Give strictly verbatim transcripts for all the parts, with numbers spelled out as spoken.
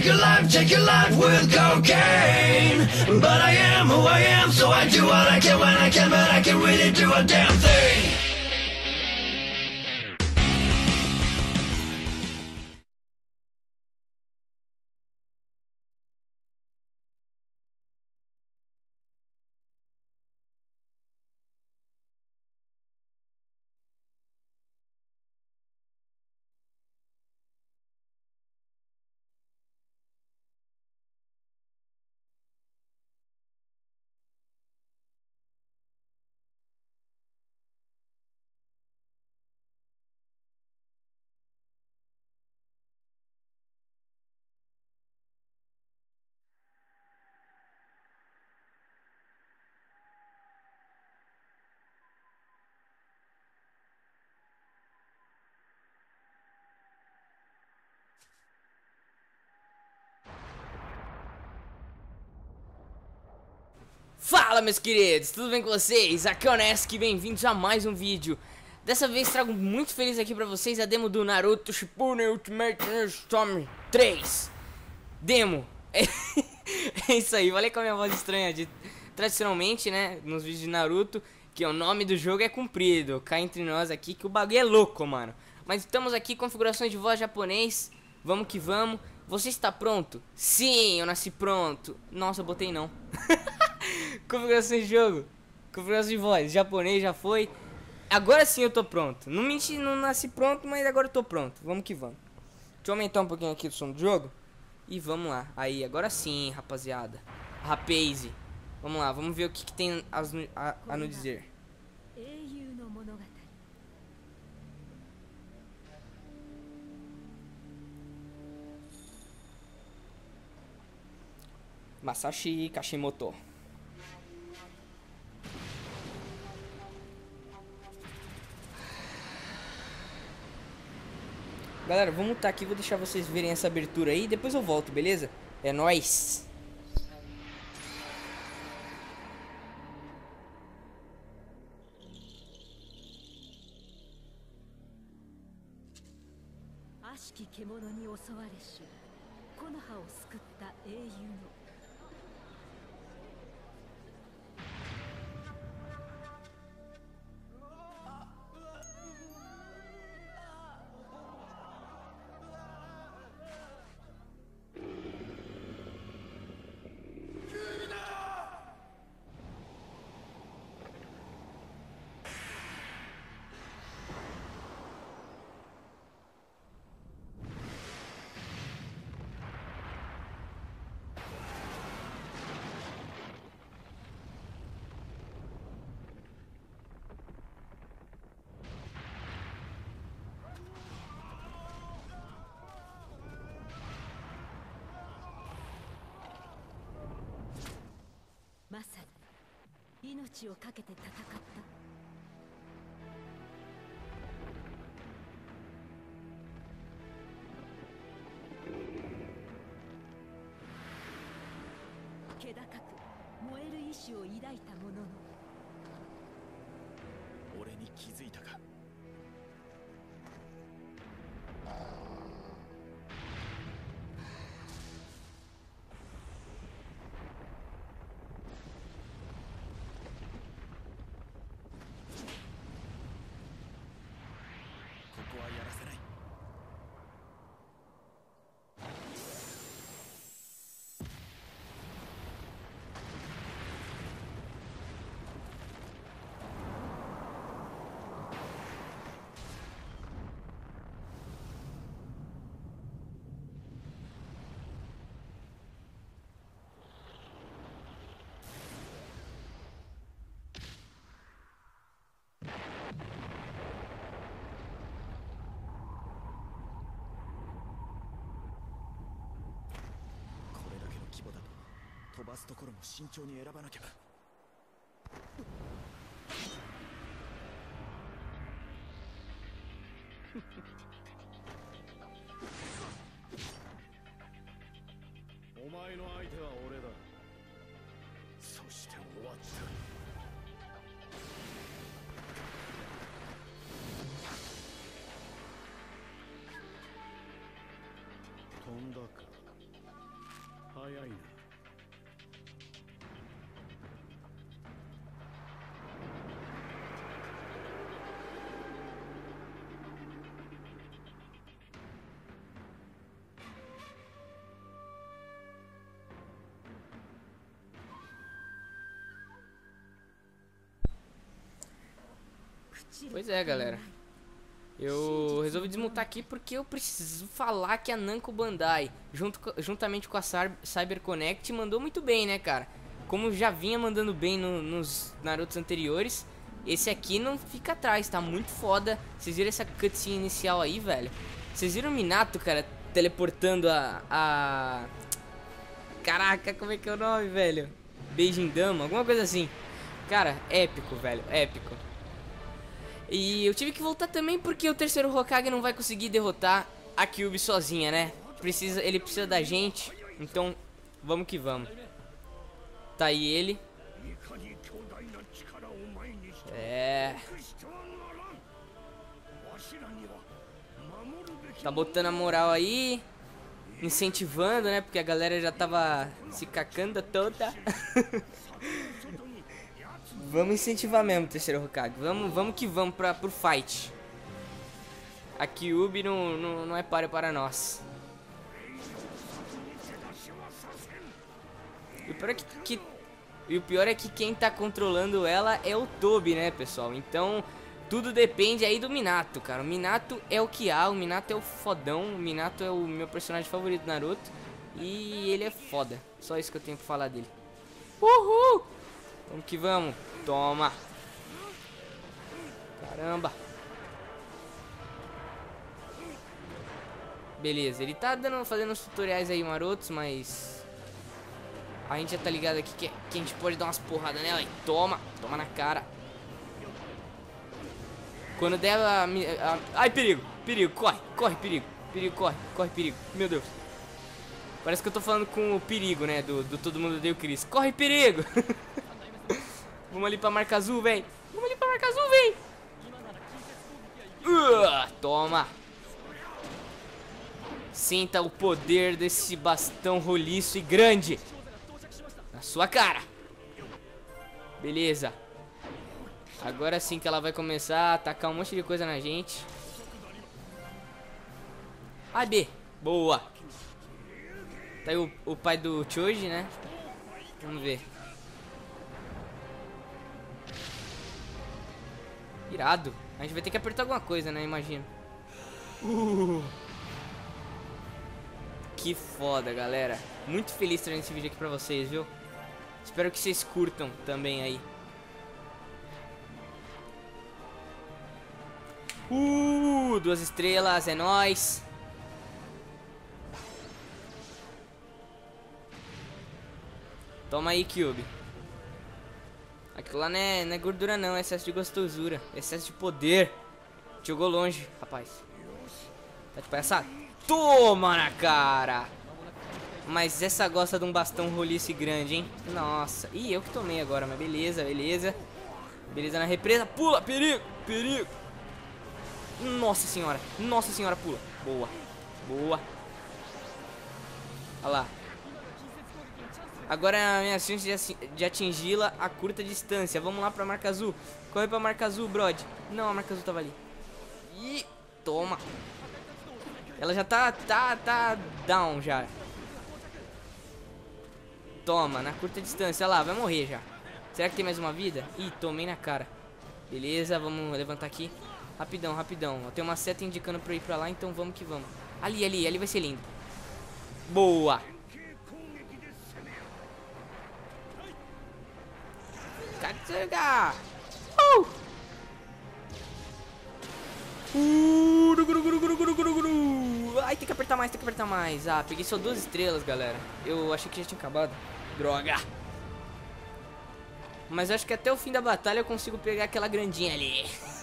your life, take your life with cocaine. But I am who I am, so I do what I can when I can, but I can really do a damn thing. Fala, meus queridos, tudo bem com vocês? Aqui é o Nesk, bem-vindos a mais um vídeo. Dessa vez trago muito feliz aqui pra vocês a demo do Naruto Shippuden Ultimate Ninja Storm três. Demo. É, é isso aí, falei com a minha voz estranha de... Tradicionalmente, né, nos vídeos de Naruto, que o nome do jogo é comprido. Cá entre nós aqui que o bagulho é louco, mano. Mas estamos aqui, configurações de voz japonês. Vamos que vamos. Você está pronto? Sim, eu nasci pronto. Nossa, eu botei não. Configuração de jogo, configuração de voz, japonês já foi. Agora sim eu tô pronto. Não menti, não nasci pronto, mas agora eu tô pronto. Vamos que vamos. Deixa eu aumentar um pouquinho aqui o som do jogo. E vamos lá. Aí, agora sim, rapaziada. Rapaz. Vamos lá, vamos ver o que, que tem a, a, a nos dizer. Masashi Kashimoto. Galera, vamos mutar aqui, vou deixar vocês verem essa abertura aí, depois eu volto, beleza? É nóis! Pois é, galera. Eu resolvi desmutar aqui porque eu preciso falar que a Namco Bandai, junto, juntamente com a CyberConnect, mandou muito bem, né, cara? Como já vinha mandando bem no, nos Narutos anteriores, esse aqui não fica atrás, tá muito foda. Vocês viram essa cutscene inicial aí, velho? Vocês viram o Minato, cara, teleportando a... a... Caraca, como é que é o nome, velho? Beijing Dama, alguma coisa assim. Cara, épico, velho, épico. E eu tive que voltar também porque o terceiro Hokage não vai conseguir derrotar a Kyuubi sozinha, né? Precisa, ele precisa da gente, então vamos que vamos. Tá aí ele. É. Tá botando a moral aí, incentivando, né? Porque a galera já tava se cacando toda. Vamos incentivar mesmo o terceiro Hokage. Vamos, vamos que vamos pra, pro fight. A Kyuubi não, não, não é páreo para nós. E o pior é que, que, e o pior é que quem tá controlando ela é o Tobi, né, pessoal? Então, tudo depende aí do Minato, cara. O Minato é o que há, o Minato é o fodão. O Minato é o meu personagem favorito do Naruto. E ele é foda. Só isso que eu tenho pra falar dele. Uhul! Vamos que vamos. Toma. Caramba. Beleza, ele tá dando, fazendo uns tutoriais aí marotos, mas a gente já tá ligado aqui que, que a gente pode dar umas porradas nela. E toma, toma na cara. Quando der a, a... Ai, perigo, perigo, corre, corre, perigo. Perigo, corre, corre, perigo, meu Deus. Parece que eu tô falando com o perigo, né, do, do Todo Mundo Odeia o Chris. Corre, perigo. Vamos ali pra marca azul, velho. Vamos ali pra marca azul, velho. Uh, toma. Sinta o poder desse bastão roliço e grande na sua cara. Beleza. Agora sim que ela vai começar a atacar um monte de coisa na gente. A B. Boa. Tá aí o, o pai do Choji, né? Vamos ver. Irado. A gente vai ter que apertar alguma coisa, né? Imagino. Uh. Que foda, galera. Muito feliz trazendo esse vídeo aqui pra vocês, viu? Espero que vocês curtam também aí. Uh, duas estrelas, é nóis. Toma aí, Kyuubi. Aquilo lá não é, não é gordura não, é excesso de gostosura. Excesso de poder. Jogou longe, rapaz. Tá de palhaçada? Toma na cara. Mas essa gosta de um bastão roliço grande, hein? Nossa. Ih, eu que tomei agora, mas beleza, beleza. Beleza na represa. Pula, perigo, perigo. Nossa senhora, nossa senhora, pula. Boa, boa. Olha lá. Agora é a minha chance de atingi-la a curta distância. Vamos lá pra marca azul. Corre pra marca azul, brod. Não, a marca azul tava ali. Ih, toma. Ela já tá, tá, tá down já. Toma, na curta distância. Olha lá, vai morrer já. Será que tem mais uma vida? Ih, tomei na cara. Beleza, vamos levantar aqui. Rapidão, rapidão. Tem uma seta indicando pra eu ir pra lá, então vamos que vamos. Ali, ali, ali vai ser lindo. Boa. Katsuga! Uh! Uh! Ai, tem que apertar mais, tem que apertar mais. Ah, peguei só duas estrelas, galera. Eu achei que já tinha acabado. Droga! Mas acho que até o fim da batalha eu consigo pegar aquela grandinha ali.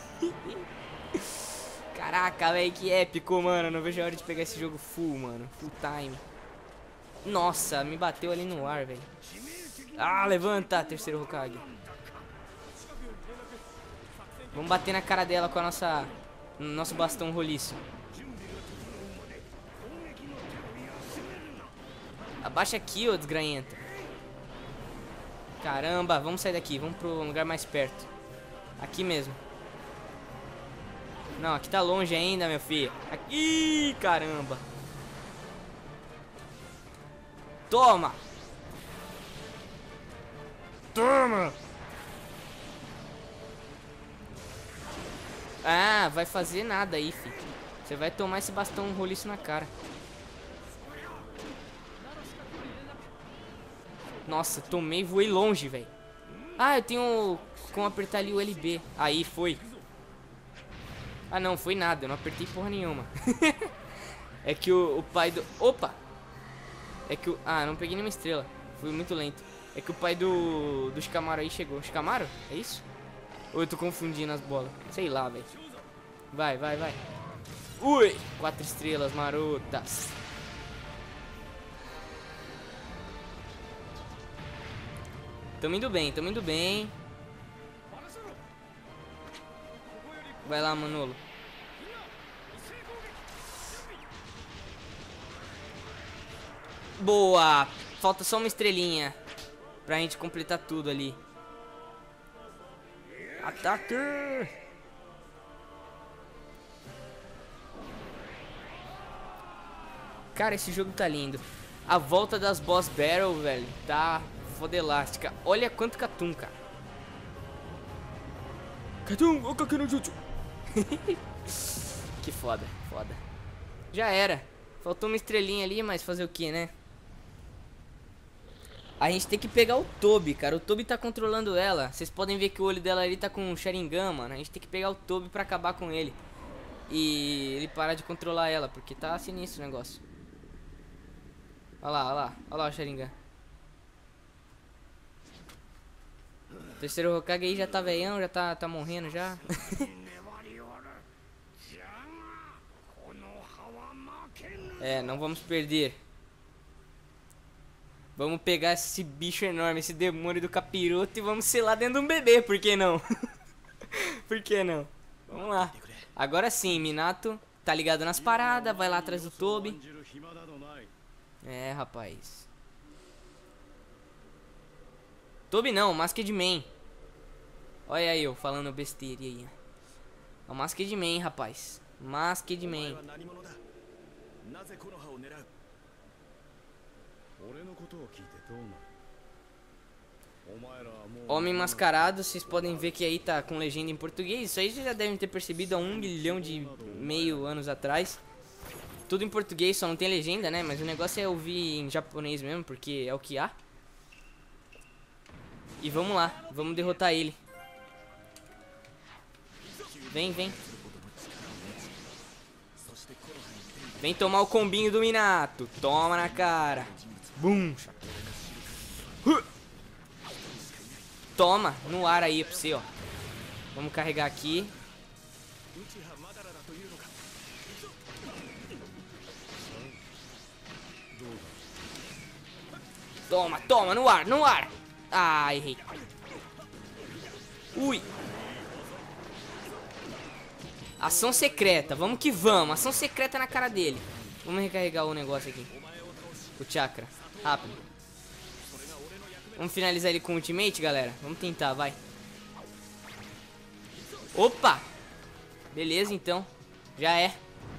Caraca, velho, que épico, mano. Não vejo a hora de pegar esse jogo full, mano. Full time. Nossa, me bateu ali no ar, velho. Ah, levanta, terceiro Hokage. Vamos bater na cara dela com a nossa nosso bastão roliço. Abaixa aqui, ô desgraenta. Caramba, vamos sair daqui. Vamos pro lugar mais perto. Aqui mesmo. Não, aqui tá longe ainda, meu filho. Aqui, caramba. Toma. Toma. Ah, vai fazer nada aí, filho. Você vai tomar esse bastão um roliço na cara. Nossa, tomei e voei longe, velho. Ah, eu tenho como apertar ali o L B. Aí, foi. Ah, não, foi nada. Eu não apertei porra nenhuma. É que o, o pai do... Opa! É que o... Ah, não peguei nenhuma estrela. Fui muito lento. É que o pai do... do Shikamaru aí chegou. Shikamaru? É isso? Ou eu tô confundindo as bolas? Sei lá, velho. Vai, vai, vai. Ui! Quatro estrelas marotas. Tamo indo bem, tamo indo bem. Vai lá, Manolo. Boa! Falta só uma estrelinha pra gente completar tudo ali. Ataque! Cara, esse jogo tá lindo. A volta das Boss Battle, velho, tá foda elástica. Olha quanto Katum, cara. Katum, o Kake no Jutsu. Que foda, foda. Já era. Faltou uma estrelinha ali, mas fazer o que, né? A gente tem que pegar o Tobi, cara. O Tobi tá controlando ela. Vocês podem ver que o olho dela ali tá com um Sharingan, mano. A gente tem que pegar o Tobi pra acabar com ele. E ele parar de controlar ela, porque tá sinistro o negócio. Olha lá, olha lá. Olha lá o Sharingan. O terceiro Hokage aí já tá velhão, já tá, tá morrendo já. É, não vamos perder. Vamos pegar esse bicho enorme, esse demônio do capiroto, e vamos selar dentro de um bebê, por que não? Por que não? Vamos lá. Agora sim, Minato tá ligado nas paradas, vai lá atrás do Tobi. É, rapaz. Tobi não, Masked Man. Olha aí eu falando besteira aí. É o Masked Man, rapaz. Masked Man. Homem mascarado, vocês podem ver que aí tá com legenda em português. Isso aí vocês já devem ter percebido há um milhão de meio anos atrás. Tudo em português, só não tem legenda, né? Mas o negócio é ouvir em japonês mesmo, porque é o que há. E vamos lá, vamos derrotar ele. Vem, vem. Vem tomar o combinho do Minato. Toma na cara. Bum. Toma, no ar aí pra você, ó. Vamos carregar aqui. Toma, toma, no ar, no ar. Ah, errei. Ui. Ação secreta, vamos que vamos. Ação secreta na cara dele. Vamos recarregar o negócio aqui. O chakra, rápido. Vamos finalizar ele com o ultimate, galera. Vamos tentar, vai. Opa. Beleza, então. Já é.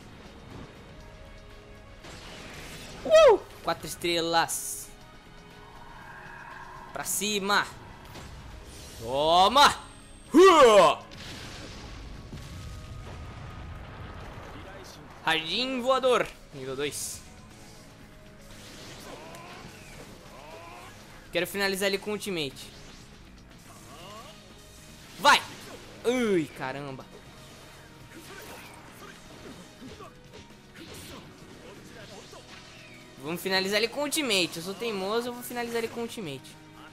Uh! Quatro estrelas. Pra cima. Toma. Uh! Jardim voador. Nível dois. Quero finalizar ele com ultimate. Vai. Ui, caramba. Vamos finalizar ele com ultimate. Eu sou teimoso, eu vou finalizar ele com ultimate.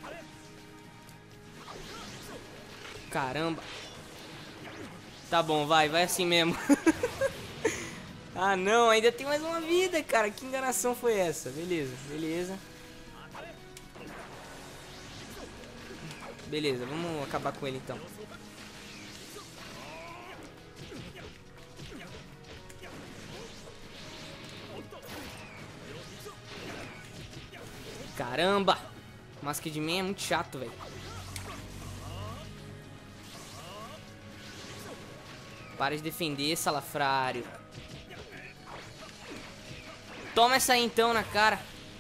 Caramba. Tá bom, vai, vai assim mesmo. Ah não, ainda tem mais uma vida, cara. Que enganação foi essa? Beleza, beleza. Beleza, vamos acabar com ele então. Caramba! Masked Man é muito chato, velho. Para de defender, salafrário. Toma essa aí então na cara.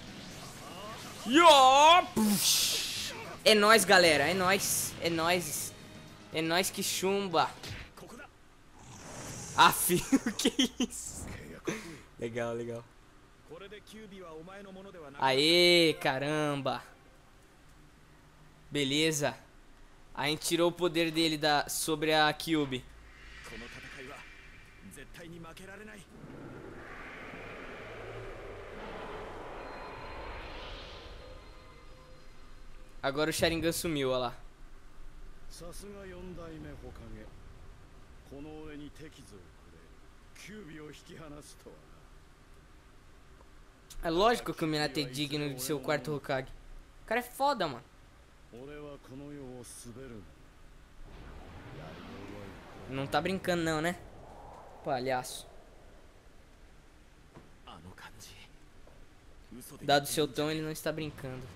É nóis, galera. É nóis. É nóis. É nóis que chumba. Aff, o que é isso? Legal, legal. Aê, caramba. Beleza. A gente tirou o poder dele da, sobre a Kyuubi. Agora o Sharingan sumiu, olha lá. É lógico que o Minato é digno de ser o quarto Hokage. O cara é foda, mano. Não tá brincando não, né? Palhaço. Dado o seu tom, ele não está brincando.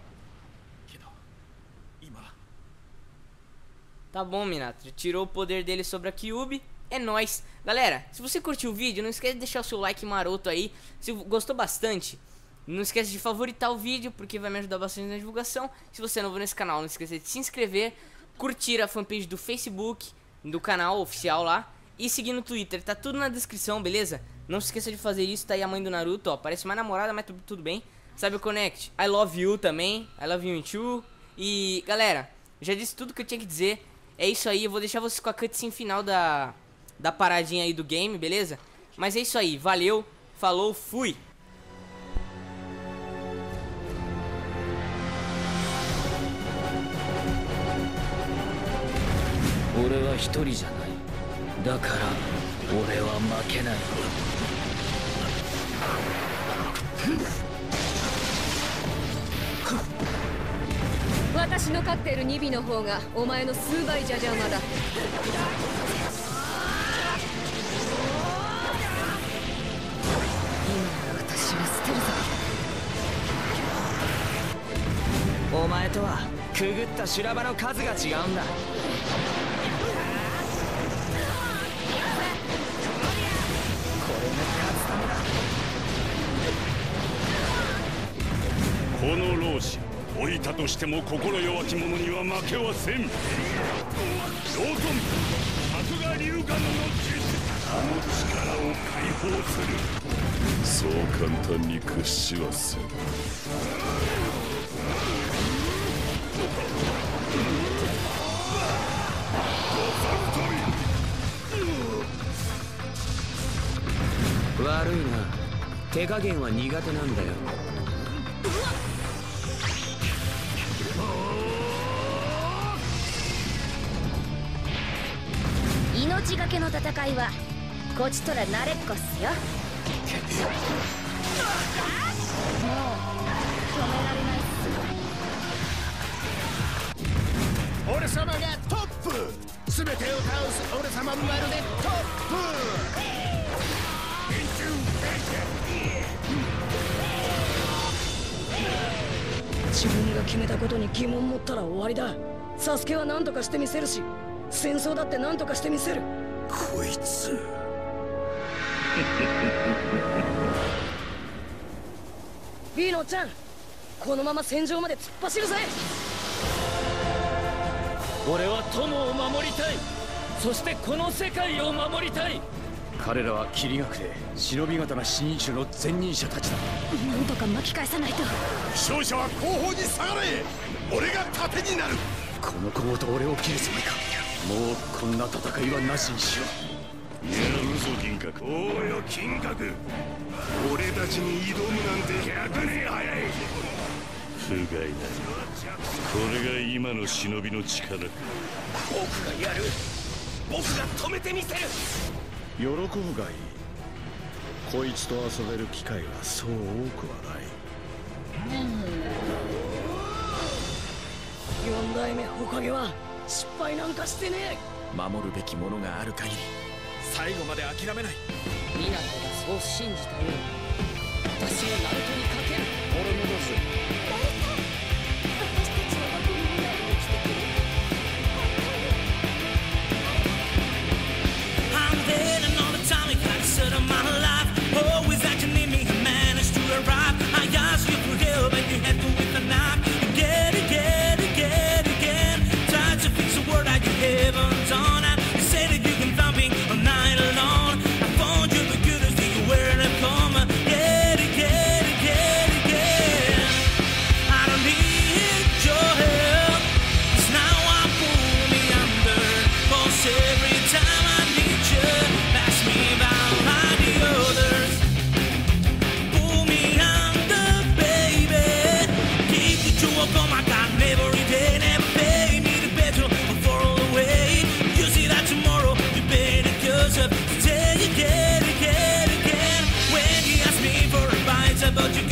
Tá bom, Minato. Já tirou o poder dele sobre a Kyuubi. É nóis. Galera, se você curtiu o vídeo, não esquece de deixar o seu like maroto aí. Se gostou bastante, não esquece de favoritar o vídeo, porque vai me ajudar bastante na divulgação. Se você é novo nesse canal, não esqueça de se inscrever, curtir a fanpage do Facebook, do canal oficial lá, e seguir no Twitter. Tá tudo na descrição, beleza? Não se esqueça de fazer isso. Tá aí a mãe do Naruto, ó. Parece uma namorada, mas tudo, tudo bem. Sabe o Connect? I love you também. I love you too. E, galera, já disse tudo que eu tinha que dizer. É isso aí, eu vou deixar vocês com a cutscene final da, da paradinha aí do game, beleza? Mas é isso aí, valeu, falou, fui! 私の飼っているニビの方がお前の数倍じゃ邪魔だ。今私は捨てるぞ。 お前とはくぐった修羅場の数が違うんだ。これも勝つためだ。この老子置いたとしても心弱き者には負けはせん。ロートン角が龍河の術、この力を解放する。そう簡単に屈しはせん。悪いな、手加減は苦手なんだよ。 命がけの戦いはこちとら慣れっこっすよ。もう止められないっす。 俺様がトップ、全てを倒す俺様まるでトップ。自分が決めたことに疑問持ったら終わりだ。サスケは何とかしてみせるし、戦争だって何とかしてみせる。こいつビーノちゃん、このまま戦場まで突っ走るぜ。 俺は友を守りたい。そしてこの世界を守りたい。彼らは霧学で忍び刀新種の前任者たちだ。 なんとか巻き返さないと。 勝者は後方に下がれ。俺が盾になる。 この子ごと俺を切るつもりか。もうこんな戦いはなしにしよう。やるぞ銀閣。おうよ金閣。俺たちに挑むなんてひゃくねん早い。不甲斐ない。これが今の忍びの力か。僕がやる。僕が止めてみせる。喜ぶがいい。こいつと遊べる機会はそう多くはない。 四代目火影は失敗なんかしてねえ。 守るべきものがある限り最後まで諦めない。 湊がそう信じたように私もナルトにかける。 俺もどうする。 thought you